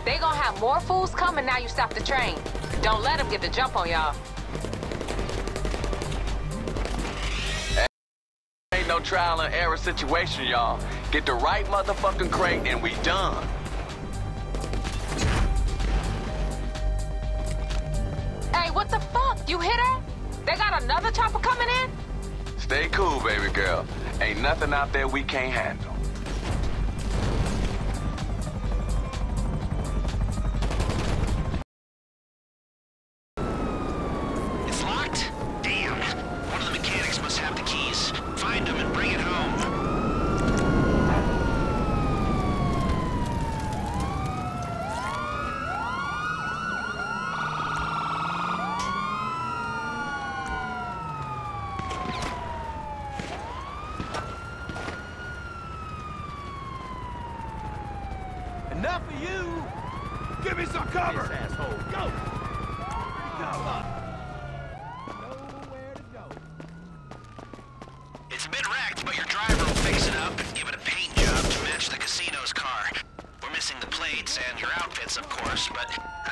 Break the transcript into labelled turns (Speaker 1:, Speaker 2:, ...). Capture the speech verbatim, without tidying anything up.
Speaker 1: They gonna have more fools coming now you stop the train. Don't let them get the jump on y'all.
Speaker 2: Ain't no trial and error situation, y'all. Get the right motherfucking crate and we done.
Speaker 1: Hey, what the fuck? You hit her? They got another chopper coming in?
Speaker 2: Stay cool, baby girl. Ain't nothing out there we can't handle.
Speaker 3: It's locked? Damn. One of the mechanics must have the keys. Find them and bring it home.
Speaker 4: Enough of you! Give me some cover! This asshole, go! Go! Nowhere to go.
Speaker 3: It's a bit wrecked, but your driver will fix it up and give it a paint job to match the casino's car. We're missing the plates and your outfits, of course, but